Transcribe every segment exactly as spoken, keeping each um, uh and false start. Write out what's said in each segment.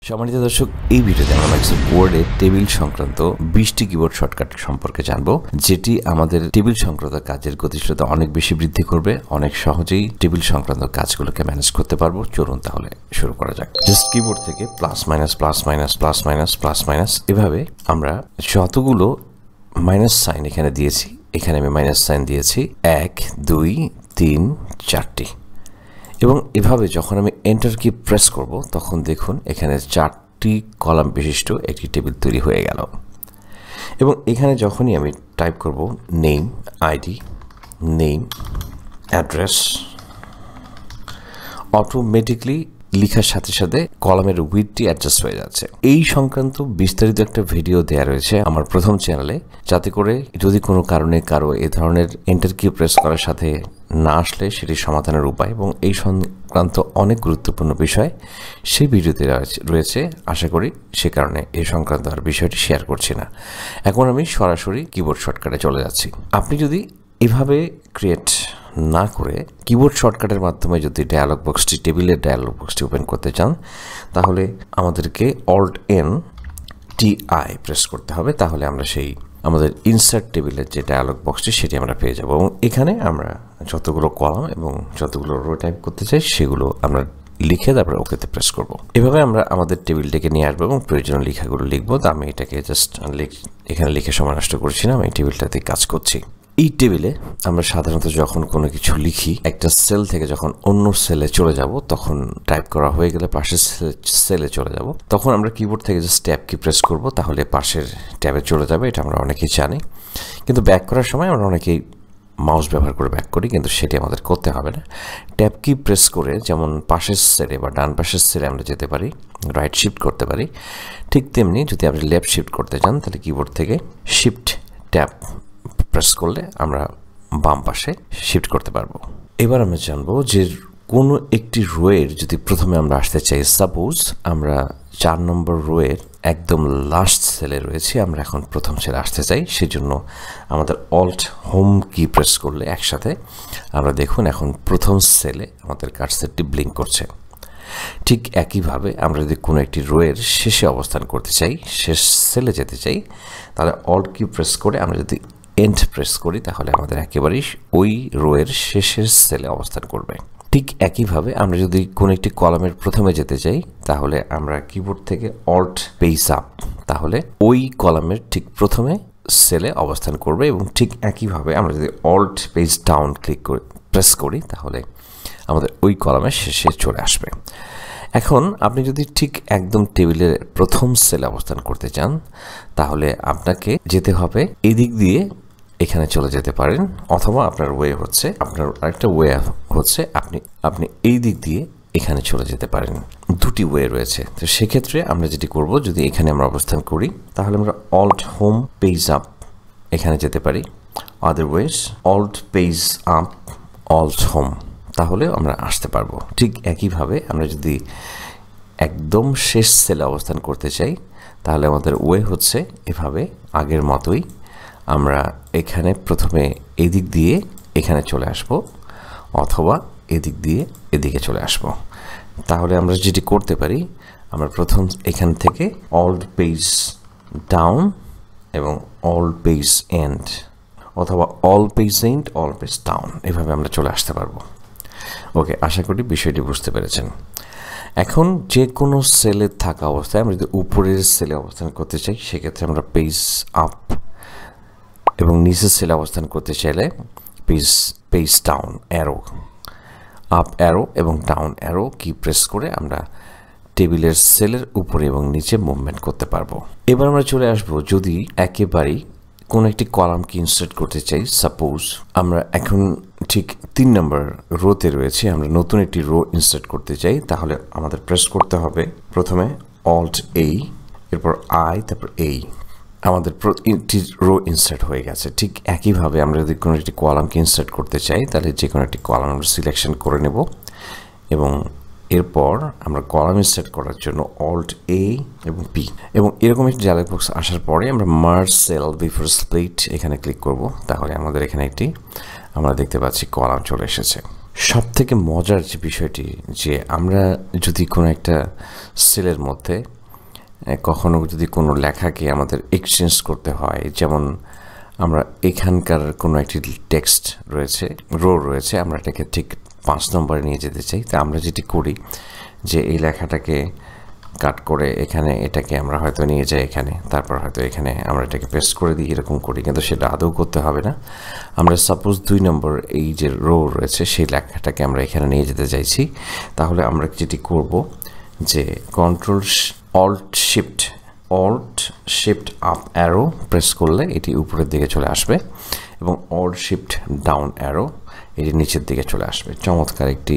সম্মানিত দর্শক, এই ভিডিওতে আমরা মাইক্রোসফট ওয়ার্ডে টেবিল সংক্রান্ত বিশটি কিবোর্ড শর্টকাট সম্পর্কে জানবো, যেটি আমাদের টেবিল সংক্রান্ত কাজের গতিশীলতা অনেক বেশি বৃদ্ধি করবে। অনেক সহজেই টেবিল সংক্রান্ত কাজগুলোকে ম্যানেজ করতে পারবো। চলুন তাহলে শুরু করা যাক। জাস্ট কিবোর্ড থেকে plus minus plus minus plus minus plus minus এভাবে আমরা যতগুলো মাইনাস সাইন এখানে দিয়েছি, এখানে আমি মাইনাস সাইন দিয়েছি এক দুই তিন চারটি, এবং এভাবে যখন আমি এন্টার কি প্রেস করব তখন দেখুন এখানে চারটি কলাম বিশিষ্ট একটি টেবিল তৈরি হয়ে গেল। এবং এখানে যখনই আমি টাইপ করব name, ID, name, address, automatically লেখার সাথে সাথে কলামের উইডথটি অ্যাডজাস্ট হয়ে যাচ্ছে। এই সংক্রান্ত বিস্তারিত একটা ভিডিও দেওয়া রয়েছে আমার প্রথম চ্যানেলে, যাতে করে যদি কোনো কারণে কারো এ ধরনের এন্টার কি প্রেস করার সাথে না আসলে সেটির সমাধানের উপায় এবং এই সংক্রান্ত অনেক গুরুত্বপূর্ণ বিষয় সেই ভিডিওতে রয়েছে। আশা করি সে কারণে এই সংক্রান্ত আর বিষয়টি শেয়ার করছি না। এখন আমি সরাসরি কিবোর্ড শর্টকাটে চলে যাচ্ছি। আপনি যদি এভাবে ক্রিয়েট না করে কিবোর্ড শর্টকাটের মাধ্যমে যদি ডায়ালগ বক্সটি টেবিলের ডায়ালগ বক্সটি ওপেন করতে চান, তাহলে আমাদেরকে Alt N T I press করতে হবে। তাহলে আমরা সেই আমাদের ইনসার্ট টেবিলের যে ডায়ালগ বক্সটি সেটি আমরা পেয়ে যাব, এবং এখানে আমরা যতগুলো কলাম এবং যতগুলো রো টাইপ করতে চাই সেগুলো আমরা লিখে তারপরে ওকেতে প্রেস করব। এভাবে আমরা আমাদের টেবিলটাকে নিয়ে আসবো এবং প্রয়োজনীয় লেখাগুলো লিখবো। তো আমি এটাকে জাস্ট এখানে লিখে সময় নষ্ট করছি না, আমি এই টেবিলটাতে কাজ করছি। এই টেবিলে আমরা সাধারণত যখন কোনো কিছু লিখি, একটা সেল থেকে যখন অন্য সেলে চলে যাব, তখন টাইপ করা হয়ে গেলে পাশের সেলে চলে যাব, তখন আমরা কিবোর্ড থেকে জাস্ট ট্যাব কি প্রেস করব, তাহলে পাশের ট্যাবে চলে যাবে। এটা আমরা অনেকেই জানি, কিন্তু ব্যাক করার সময় আমরা অনেকেই মাউস ব্যবহার করে ব্যাক করি, কিন্তু সেটি আমাদের করতে হবে না। ট্যাব কি প্রেস করে যেমন পাশের সেলে বা ডান পাশের সেলে আমরা যেতে পারি, রাইট শিফট করতে পারি, ঠিক তেমনি যদি আপনি লেফট শিফট করতে চান তাহলে কিবোর্ড থেকে শিফট ট্যাব প্রেস করলে আমরা বাম পাশে শিফট করতে পারবো। এবার আমরা জানবো যে কোনো একটি রোয়ের যদি প্রথমে আমরা আসতে চাই, সাপোজ আমরা চার নম্বর রোয়ের একদম লাস্ট সেলে রয়েছি, আমরা এখন প্রথম সেলে আসতে চাই, সেজন্য আমাদের অল্ট হোম কি প্রেস করলে একসাথে আমরা দেখুন এখন প্রথম সেলে আমাদের কার্সারটি ব্লিঙ্ক করছে। ঠিক একইভাবে আমরা যদি কোনো একটি রোয়ের শেষে অবস্থান করতে চাই, শেষ সেলে যেতে চাই, তাহলে অল্ট কি প্রেস করে আমরা যদি এন্ড প্রেস করি তাহলে আমাদের একেবারেই ওই রোয়ের শেষের সেলে অবস্থান করবে। ঠিক একইভাবে আমরা যদি কোনো একটি কলামের প্রথমে যেতে চাই, তাহলে আমরা কিবোর্ড থেকে অল্ট পেজ আপ, তাহলে ওই কলামের ঠিক প্রথমে সেলে অবস্থান করবে। এবং ঠিক একইভাবে আমরা যদি অল্ট পেজ ডাউন ক্লিক করে প্রেস করি তাহলে আমাদের ওই কলামের শেষে চলে আসবে। এখন আপনি যদি ঠিক একদম টেবিলের প্রথম সেলে অবস্থান করতে চান, তাহলে আপনাকে যেতে হবে এদিক দিয়ে এখানে চলে যেতে পারেন, অথবা আপনার ওয়ে হচ্ছে আপনার আরেকটা ওয়ে হচ্ছে আপনি আপনি এই দিক দিয়ে এখানে চলে যেতে পারেন। দুটি ওয়ে রয়েছে। তো সেক্ষেত্রে আমরা যেটি করব, যদি এখানে আমরা অবস্থান করি তাহলে আমরা অল্ট হোম পেজ আপ এখানে যেতে পারি, otherwise Alt page up Alt home, তাহলে আমরা আসতে পারবো। ঠিক একইভাবে আমরা যদি একদম শেষ সেলে অবস্থান করতে চাই, তাহলে আমাদের ওয়ে হচ্ছে এভাবে আগের মতোই, আমরা এখানে প্রথমে এদিক দিয়ে এখানে চলে আসব, অথবা এদিক দিয়ে এদিকে চলে আসব। তাহলে আমরা যেটি করতে পারি, আমরা প্রথম এখান থেকে অল্ট পেজ ডাউন এবং অল পেজ এন্ড, অথবা Alt page end Alt page down, এভাবে আমরা চলে আসতে পারবো। ওকে, আশা করি বিষয়টি বুঝতে পেরেছেন। এখন যে কোনো সেলে থাকা অবস্থায় আমরা যদি উপরের সেলে অবস্থান করতে চাই, সেক্ষেত্রে আমরা পেজ আপ, এবং নিচের সেলে অবস্থান করতে চাইলে page page down arrow, up arrow এবং ডাউন অ্যারো কি প্রেস করে আমরা টেবিলের সেলের উপরে এবং নিচে মুভমেন্ট করতে পারবো। এবার আমরা চলে আসবো যদি একেবারেই কোনো একটি কলামকে ইনসার্ট করতে চাই। সাপোজ আমরা এখন ঠিক তিন নম্বর রোতে রয়েছে, আমরা নতুন একটি রো ইনসার্ট করতে চাই, তাহলে আমাদের প্রেস করতে হবে প্রথমে অল্ট এই, এরপর আই, তারপর এই, আমাদের একটি রো ইনসার্ট হয়ে গেছে। ঠিক একইভাবে আমরা যদি কোনো একটি কলামকে ইনসার্ট করতে চাই, তাহলে যে কোনো একটি কলাম আমরা সিলেকশন করে নেব, এবং এরপর আমরা কলাম ইনসার্ট করার জন্য অল্ট এ এবং পি, এবং এরকম একটি ডায়ালগ বক্স আসার পরে আমরা মার্জ সেল বিফোর স্প্লিট এখানে ক্লিক করব। তাহলে আমাদের এখানে একটি আমরা দেখতে পাচ্ছি কলাম চলে এসেছে। সব থেকে মজার যে বিষয়টি, যে আমরা যদি কোনো একটা সেলের মধ্যে কখনো যদি কোনো লেখাকে আমাদের এক্সচেঞ্জ করতে হয়, যেমন আমরা এখানকার কোনো একটি টেক্সট রয়েছে, রো রয়েছে, আমরা এটাকে ঠিক পাঁচ নম্বরে নিয়ে যেতে চাই। তা আমরা যেটি করি যে এই লেখাটাকে কাট করে এখানে এটাকে আমরা হয়তো নিয়ে যাই এখানে, তারপর হয়তো এখানে আমরা এটাকে পেস্ট করে দিই, এরকম করি, কিন্তু সেটা আদৌ করতে হবে না। আমরা সাপোজ দুই নম্বর এই যে রো রয়েছে সেই লেখাটাকে আমরা এখানে নিয়ে যেতে চাইছি, তাহলে আমরা যেটি করব যে control Alt shift Alt shift up arrow press করলে এটি উপরের দিকে চলে আসবে এবং অল্ট শিফট ডাউন অ্যারো এটি নিচের দিকে চলে আসবে। চমৎকার একটি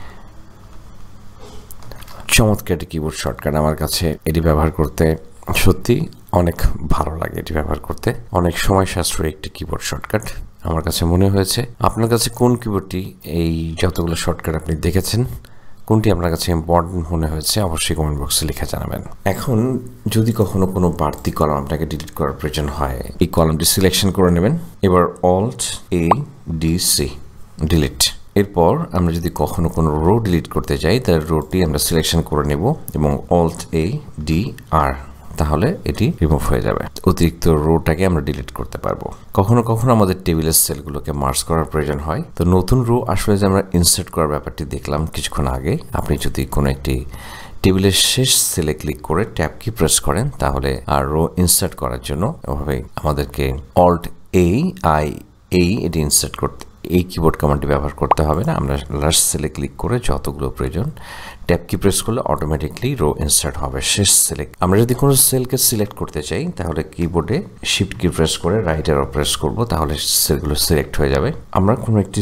চমৎকার একটি কিবোর্ড শর্টকাট। আমার কাছে এটি ব্যবহার করতে সত্যি অনেক ভালো লাগে, এটি ব্যবহার করতে অনেক সময় সাশ্রয়ী একটি কিবোর্ড শর্টকাট আমার কাছে মনে হয়েছে। আপনার কাছে কোন কিবোর্ডটি এই যতগুলো শর্টকাট আপনি দেখেছেন কোনটি আপনার কাছে ইম্পর্টেন্ট মনে হয়েছে অবশ্যই কমেন্ট বক্সে লিখে জানাবেন। এখন যদি কখনো কোনো বাড়তি কলাম আপনাকে ডিলিট করার প্রয়োজন হয়, এই কলামটি সিলেকশন করে নেবেন। এবার Alt A D C delete. এরপর আমরা যদি কখনো কোনো রো ডিলিট করতে যাই তাহলে রোটি আমরা সিলেকশন করে নেব এবং অল্ট এ ডি আর, তাহলে এটি রিমুভ হয়ে যাবে। অতিরিক্ত রোটাকে আমরা ডিলিট করতে পারবো। কখনো কখনো আমাদের টেবিলের সেলগুলোকে মার্জ করার প্রয়োজন হয়, তো নতুন রো আসলে যে আমরা ইনসার্ট করার ব্যাপারটি দেখলাম কিছুক্ষণ আগে, আপনি যদি কোনো একটি টেবিলের শেষ সেলে ক্লিক করে ট্যাব কি প্রেস করেন তাহলে আর রো ইনসার্ট করার জন্য এভাবে আমাদেরকে অল্ট এ আই এই এটি ইনসার্ট করতে এই কিবোর্ড কমান্ডটি ব্যবহার করতে হবে না। আমরা লাস্ট সেলে ক্লিক করে যতগুলো প্রয়োজন ট্যাব কি প্রেস করলে অটোমেটিকলি রো ইনসার্ট হবে শেষ সেলে। আমরা যদি কোনো সেলকে সিলেক্ট করতে চাই তাহলে কিবোর্ডে শিফট কি প্রেস করে রাইট অ্যারো প্রেস করব, তাহলে সেলগুলো সিলেক্ট হয়ে যাবে। আমরা কোনো একটি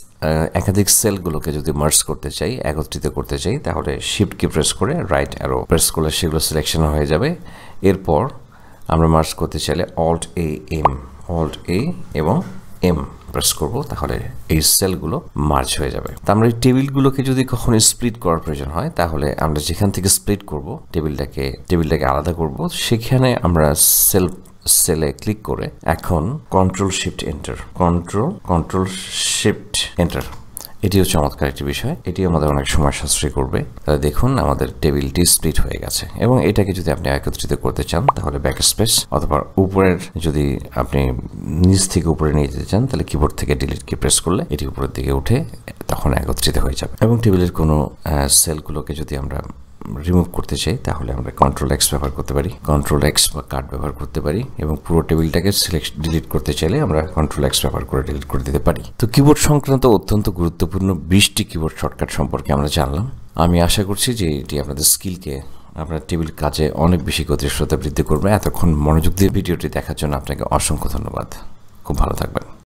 একাধিক সেলগুলোকে যদি মার্জ করতে চাই, একত্রিত করতে চাই, তাহলে শিফট কি প্রেস করে রাইট অ্যারো প্রেস করলে সেগুলো সিলেকশন হয়ে যাবে। এরপর আমরা মার্জ করতে চাইলে Alt A M Alt A এবং এম প্রেস করবো, তাহলে এই সেলগুলো মার্জ হয়ে যাবে। তা আমরা এই টেবিলগুলোকে যদি কখনো স্প্লিট করার প্রয়োজন হয় তাহলে আমরা যেখান থেকে স্প্লিট করব টেবিলটাকে টেবিলটাকে আলাদা করব, সেখানে আমরা সেল সেলে ক্লিক করে এখন control shift enter control control shift enter এটিও চমৎকার একটি বিষয়, এটি আমাদের অনেক সময় সাশ্রয় করবে। তাহলে দেখুন আমাদের টেবিলটি স্প্লিট হয়ে গেছে এবং এটাকে যদি আপনি একত্রিত করতে চান তাহলে ব্যাক স্পেস, অথবা উপরের যদি আপনি নিচ থেকে উপরে নিয়ে যেতে চান তাহলে কিবোর্ড থেকে ডিলিট কি প্রেস করলে এটি উপরের দিকে উঠে তখন একত্রিত হয়ে যাবে। এবং টেবিলের কোনো সেলগুলোকে যদি আমরা রিমুভ করতে চাই তাহলে আমরা কন্ট্রোল এক্স ব্যবহার করতে পারি, কন্ট্রোল এক্স বা কাট ব্যবহার করতে পারি, এবং পুরো টেবিলটাকে সিলেক্ট ডিলিট করতে চাইলে আমরা কন্ট্রোল এক্স ব্যবহার করে ডিলিট করে দিতে পারি। তো কিবোর্ড সংক্রান্ত অত্যন্ত গুরুত্বপূর্ণ বিশটি কিবোর্ড শর্টকাট সম্পর্কে আমরা জানলাম। আমি আশা করছি যে এটি আপনাদের স্কিলকে আপনার টেবিল কাজে অনেক বেশি গতিশীলতা বৃদ্ধি করবে। এতক্ষণ মনোযোগ দিয়ে ভিডিওটি দেখার জন্য আপনাকে অসংখ্য ধন্যবাদ। খুব ভালো থাকবেন।